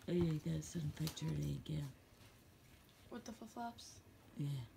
Oh, yeah, you gotta send a picture of the gal. With the flip-flops? Yeah.